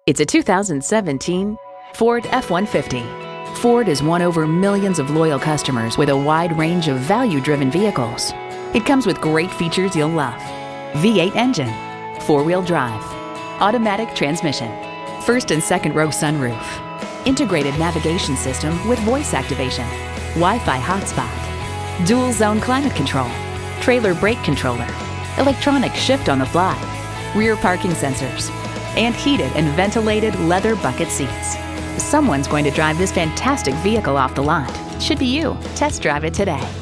It's a 2017 Ford F-150. Ford has won over millions of loyal customers with a wide range of value-driven vehicles. It comes with great features you'll love. V8 engine, four-wheel drive, automatic transmission, first and second row sunroof, integrated navigation system with voice activation, Wi-Fi hotspot, dual zone climate control, trailer brake controller, electronic shift on the fly, rear parking sensors, and heated and ventilated leather bucket seats. Someone's going to drive this fantastic vehicle off the lot. Should be you. Test drive it today.